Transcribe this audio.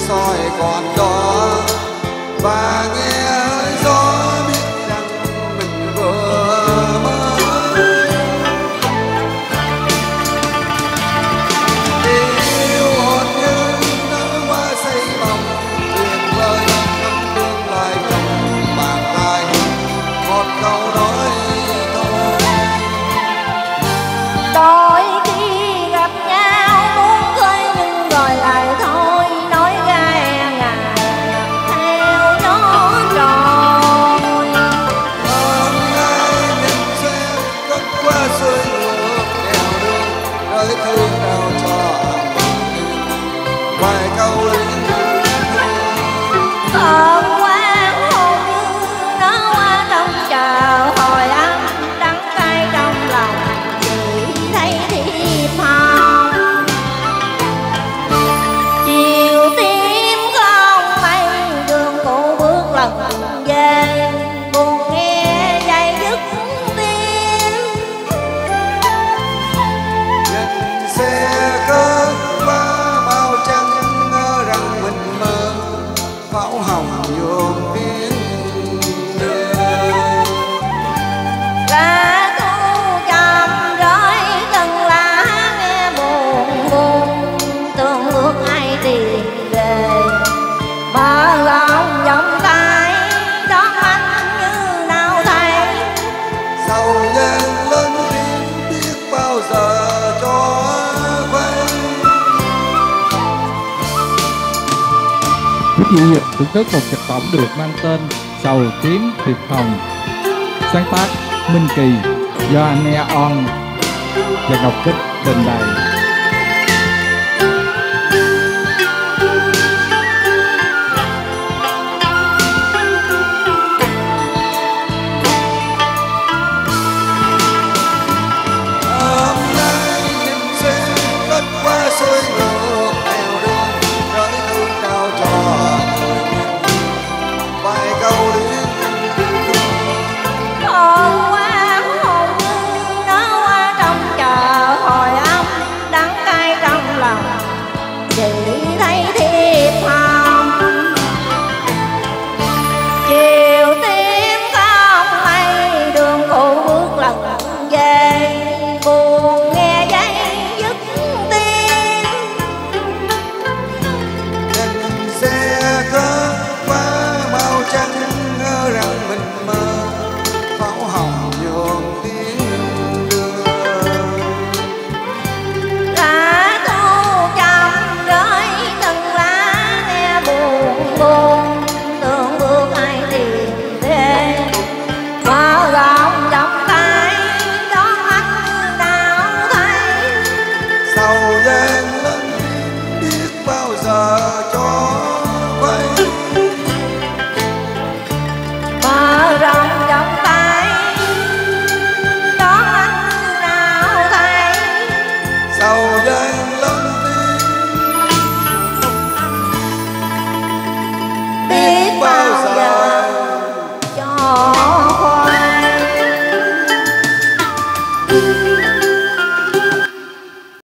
soi còn đó và nghe gió biết rằng mình vừa mới yêu hồn như nở hoa say bồng thuyền vơi năm tương lai trong bàn tay một câu nói thôi. Đôi khi gặp nhau muốn cười nhưng rồi lại thôi, nói ra e ngại theo gió trôi. Hôm nay nhìn xe cất qua xuôi ngược đèo đường nơi thương nào cho vài câu luyến Thơm quá hôn như nó qua trong chờ hồi âm đắng cay trong lòng chỉ thấy thiệp hồng. Chiều tím không mây đường cũ bước lần về buồn nghe dây dứt tiếng. nhìn xe cất qua bao trăng ngỡ rằng mình mơ pháo hồng nhuộm tiếng Lá thu chậm rơi từng lá nghe buồn buồn, tương ước ai tìm về mở lòng vòng tay đón anh như nào thấy. sầu gian lớn tiếng biết bao giờ cho vay. Quý vị thưởng thức một nhạc phẩm được mang tên Sầu Tím Thiệp Hồng, sáng tác Minh Kỳ do anh On và Ngọc Bích trình bày. Hôm nay nhìn xe cất qua xuôi ngược đèo đường rơi thương trao cho vài câu luyến Thơm quá hôn như nó qua trong chờ hồi âm đắng cay trong lòng chỉ thấy